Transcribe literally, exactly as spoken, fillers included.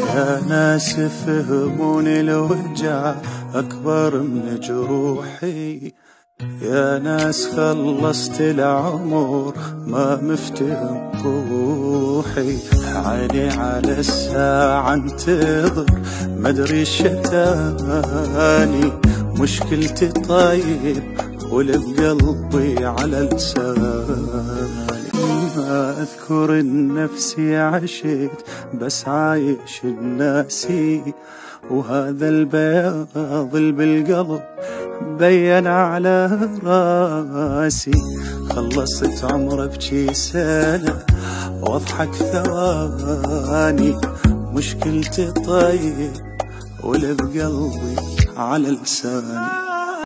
يا ناس فهموني الوجع أكبر من جروحي، يا ناس خلصت العمر ما مفتهم روحي، عيني على الساعة انتظر مدري شتاني، مشكلتي طيب واللي بقلبي على لساني، ما أذكر نفسي عشت بس عايش الناسي، وهذا البياض اللي بالقلب بين على راسي، خلصت عمر ابكي سنة واضحك ثواني، مشكلتي طيب واللي بقلبي على لساني.